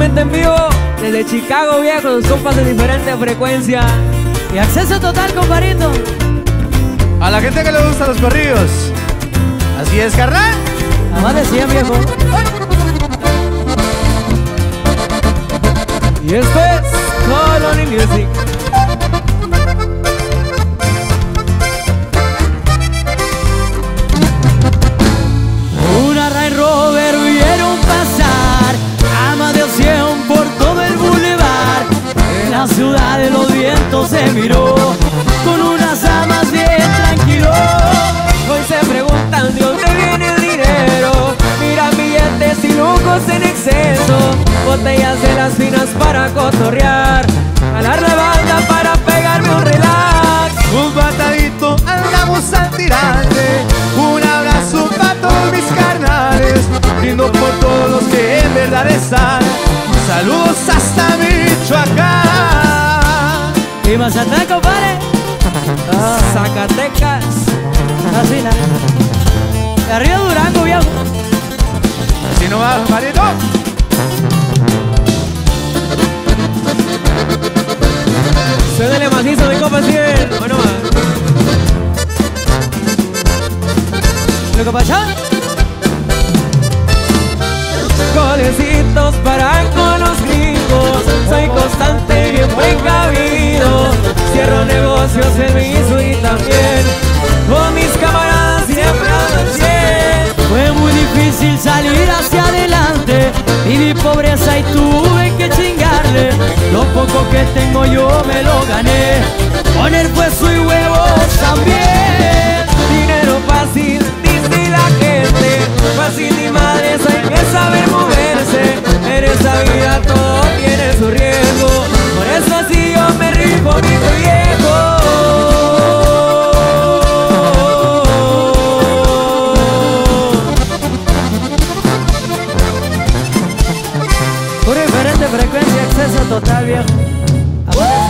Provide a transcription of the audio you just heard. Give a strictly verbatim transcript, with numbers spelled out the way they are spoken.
Totalmente en vivo, desde Chicago, viejo, los compas de diferente frecuencia. Y acceso total, comparito. A la gente que le gustan los corridos. Así es, carnal. A más de cien, viejo. Y esto es Colony Music. Una Range Rover vieron pasar, Amadeo cien por todo el bulevar. En la ciudad de los vientos se miró, con unas amas bien tranquilo. Hoy se preguntan de dónde viene el dinero. Mira billetes y lujos en exceso, botellas de las finas para cotorrear, jalar la banda para pegarme un relax. Un patadito andamos al tirante, un abrazo para todos mis carnales, brindo por todos los que en verdad están. Saludos hasta Michoacán. Y Mazatlán, compadre. Ah, Zacatecas. Así nada. De arriba Durango, viejo. Si no va, marito. Suénale macizo, mi compa cien. Bueno, más. Lo que pasa. Golecitos para con los gringos, soy constante y bien precavido. Cierro negocios en mi suite también, con mis camaradas siempre ando al cien. Fue muy difícil salir hacia adelante, viví pobreza y tuve que chingarle. Lo poco que tengo yo me lo gané, con esfuerzo y huevos también. Dinero fácil, dice la gente, fácil y madres hay que saber moverse. En esa vida todo tiene su riesgo, por eso así yo me rifo, mi viejo. Por diferente frecuencia, acceso total, viejo.